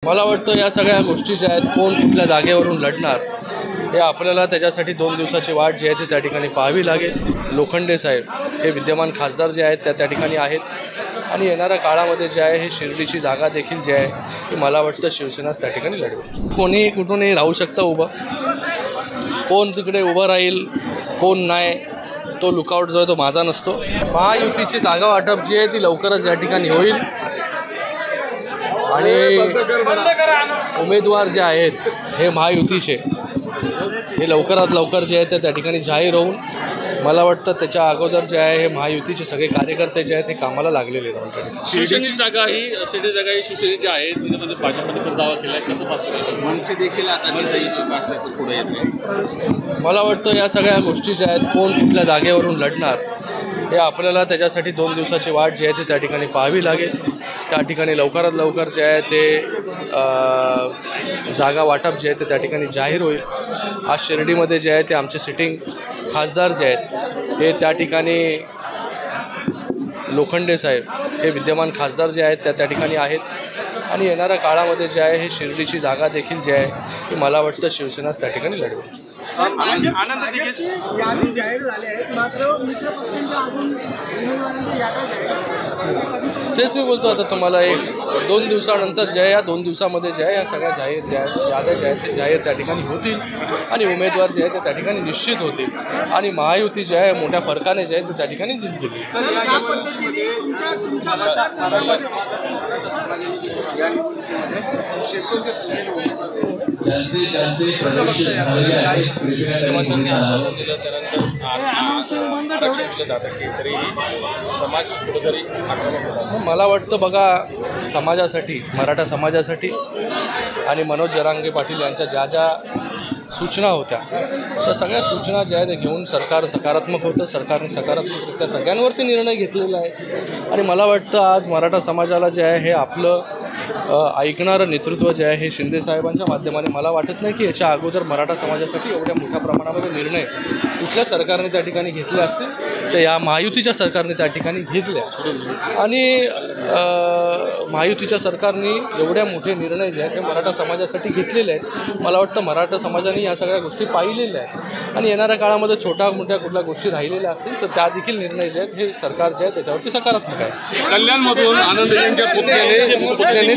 मला वाटतं या सगळ्या गोष्टी ज्या आहेत, कोण कुठल्या जागेवरून लढणार हे आपल्याला त्याच्यासाठी 2 दिवसाची वाट जी आहे ती त्या ठिकाणी पाहावी लागेल। लोखंडे साहेब हे विद्यमान खासदार जे आहेत त्या ठिकाणी आहेत आणि येणाऱ्या काळामध्ये जे आहे हे शिर्डीची जागा देखील जी आहे ती मला वाटतं शिवसेनाच त्या ठिकाणी लढवेल। कोणी कुठूनही राहू शकतं उभं, कोण तिकडे उभं राहील कोण नाही तो लुकआउट जो आहे तो माझा नसतो। महायुतीची जागा वाटप जी आहे ती लवकरच या ठिकाणी होईल आणि उमेदवार जे आहेत हे महायुतीचे हे लवकरात लवकर जे आहे ते त्या ठिकाणी जाहीर होऊन मला वाटतं त्याच्या अगोदर जे आहे हे महायुतीचे सगळे कार्यकर्ते जे आहेत ते कामाला लागलेले आहेत। शिवसेनेची जागा ही शिवसेनेची आहे, तिच्यामध्ये भाजपने दावा केला आहे, कसं पाहतो? मनसे देखील आता इच्छुक असल्याचं पुढे येते। मला वाटतं या सगळ्या गोष्टी ज्या आहेत, कोण कुठल्या जागेवरून लढणार हे आपल्याला त्याच्यासाठी 2 दिवसाची वाट जी आहे ती त्या ठिकाणी पाहावी लागेल। त्या ठिकाणी लवकरात लवकर जे आहे ते जागा वाटप जे आहे ते त्या ठिकाणी जाहीर होईल। आज शिर्डीमध्ये जे आहे ते आमचे सिटिंग खासदार जे आहेत हे त्या ठिकाणी लोखंडे साहेब हे विद्यमान खासदार जे आहेत त्या ठिकाणी आहेत आणि येणाऱ्या काळामध्ये जे आहे हे शिर्डीची जागा देखील जी आहे ती मला वाटतं शिवसेनाच त्या ठिकाणी लढवेल। यादी जाहीर झाली आहेत, मात्र मित्र पक्षांच्या अजून उमेदवारांच्या याद्या जाहीर तेच मी बोलतो आता तुम्हाला 1-2 दिवसानंतर जे आहे या 2 दिवसामध्ये जे आहे या सगळ्या याद्या ज्या आहेत ते जाहीर त्या ठिकाणी होतील आणि उमेदवार जे आहे ते त्या ठिकाणी निश्चित होतील आणि महायुती जे आहे मोठ्या फरकाने जे आहे ते त्या ठिकाणी जिंकली। मला वाटतं बघा, समाजासाठी मराठा समाजासाठी आणि मनोज जरांगे पाटील यांच्या ज्या ज्या सूचना होत्या त्या सगळ्या सूचना ज्या आहेत घेऊन सरकार सकारात्मक होतं। सरकारने सकारात्मक सगळ्यांवरती निर्णय घेतलेला आहे आणि मला वाटतं आज मराठा समाजाला जे आहे हे आपलं ऐकणारं नेतृत्व जे आहे हे शिंदे साहेबांच्या माध्यमाने मला वाटत नाही की याच्या अगोदर मराठा समाजासाठी एवढ्या मोठ्या प्रमाणामध्ये निर्णय कुठल्या सरकारने त्या ठिकाणी घेतले असतील तर या महायुतीच्या सरकारने त्या ठिकाणी घेतल्या आणि महायुतीच्या सरकारने एवढ्या मोठे निर्णय जे आहेत ते मराठा समाजासाठी घेतलेले आहेत। मला वाटतं मराठा समाजाने या सगळ्या गोष्टी पाहिलेल्या आहेत आणि येणाऱ्या काळामध्ये छोट्या मोठ्या कुठल्या गोष्टी राहिलेल्या असतील तर त्या देखील निर्णय जे आहेत हे सरकार जे आहे त्याच्यावरती सकारात्मक आहे। कल्याणमधून आनंद यांच्या पुतण्याने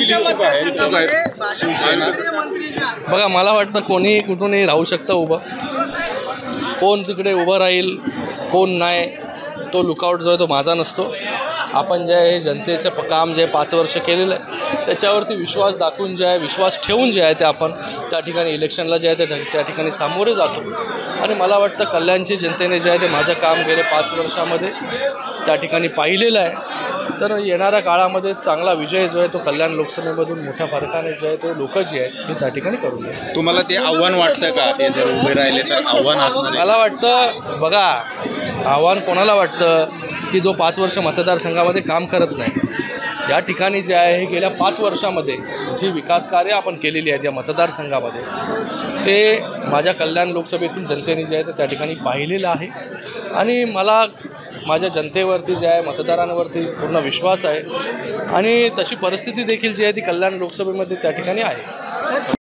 बघा, मला वाटतं कोणी कुठूनही राहू शकतं उभं, कोण तिकडे उभं राहील कोण नाही तो लुकआउट जो आहे तो माझा नसतो। आपण जे आहे जनतेचं काम जे 5 वर्ष केलेलं आहे त्याच्यावरती विश्वास दाखवून जे आहे विश्वास ठेवून जे आहे ते आपण त्या ठिकाणी इलेक्शनला जे आहे त्या ठिकाणी सामोरे जातो आणि मला वाटतं कल्याणची जनतेने जे आहे ते माझं काम गेले 5 वर्षामध्ये त्या ठिकाणी पाहिलेलं आहे। तर येणाऱ्या काळामध्ये चांगला विजय जो आहे तो कल्याण लोकसभेमधून मोठ्या फरकाने जे आहे तो लोक जे आहेत हे त्या ठिकाणी करून द्या। तुम्हाला ते आव्हान वाटतं का, ते जर उभे राहिले तर आव्हान असणार? मला वाटतं बघा, आव्हान कोणाला वाटतं की जो 5 वर्ष मतदारसंघामध्ये काम करत नाही। या ठिकाणी जे आहे हे गेल्या 5 वर्षामध्ये जी विकास कार्य आपण केलेली आहेत या मतदारसंघामध्ये ते माझ्या कल्याण लोकसभेतील जनतेने जे आहे ते त्या ठिकाणी पाहिलेलं आहे आणि मला माझ्या जनतेवरती जे आहे मतदारांवरती पूर्ण विश्वास आहे आणि तशी परिस्थिती देखील जी आहे ती कल्याण लोकसभेमध्ये त्या ठिकाणी आहे।